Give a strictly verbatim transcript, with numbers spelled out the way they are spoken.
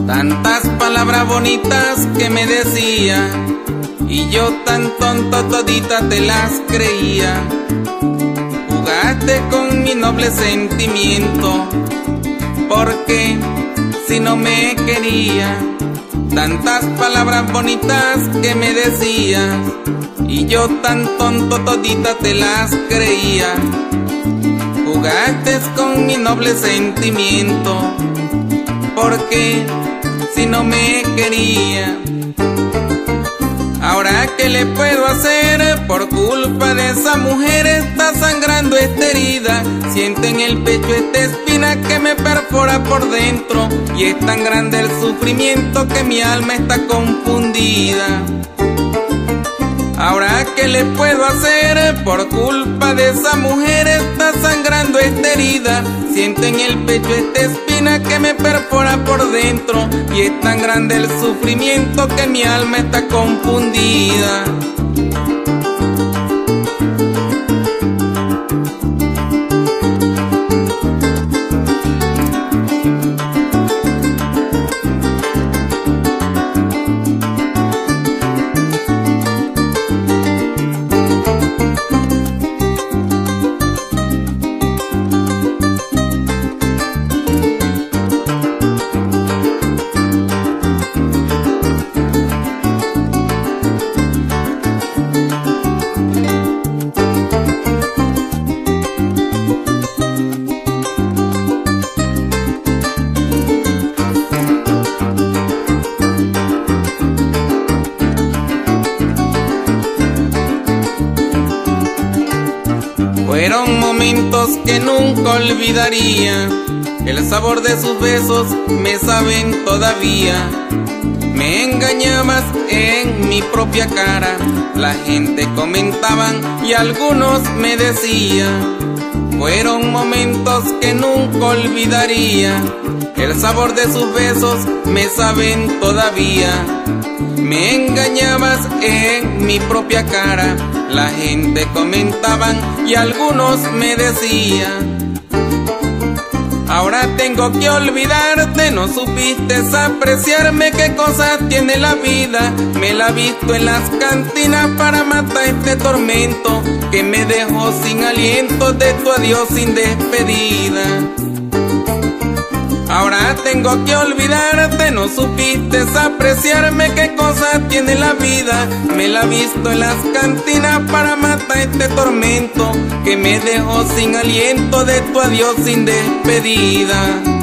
Tantas palabras bonitas que me decía, y yo tan tonto todita te las creía. Jugaste con mi noble sentimiento, porque si no me quería. Tantas palabras bonitas que me decías, y yo tan tonto todita te las creía. Jugaste con mi noble sentimiento, porque si no me quería. Ahora qué le puedo hacer, por culpa de esa mujer está sangrando esta herida. Siento en el pecho esta espina que me perfora por dentro, y es tan grande el sufrimiento que mi alma está confundida. Ahora qué le puedo hacer, por culpa de esa mujer está sangrando esta herida. Siento en el pecho esta espina que me perfora por dentro, y es tan grande el sufrimiento que mi alma está confundida. Fueron momentos que nunca olvidaría, el sabor de sus besos me saben todavía. Me engañabas en mi propia cara, la gente comentaban y algunos me decían. Fueron momentos que nunca olvidaría, el sabor de sus besos me saben todavía. Me engañabas en mi propia cara, la gente comentaban y algunos me decían. Ahora tengo que olvidarte, no supiste apreciarme, qué cosas tiene la vida. Me la he visto en las cantinas para matar este tormento que me dejó sin aliento, de tu adiós sin despedida. Ahora tengo que olvidarte, no supiste apreciarme, qué cosas tiene la vida. Me la he visto en las cantinas para matar este tormento que me dejó sin aliento, de tu adiós sin despedida.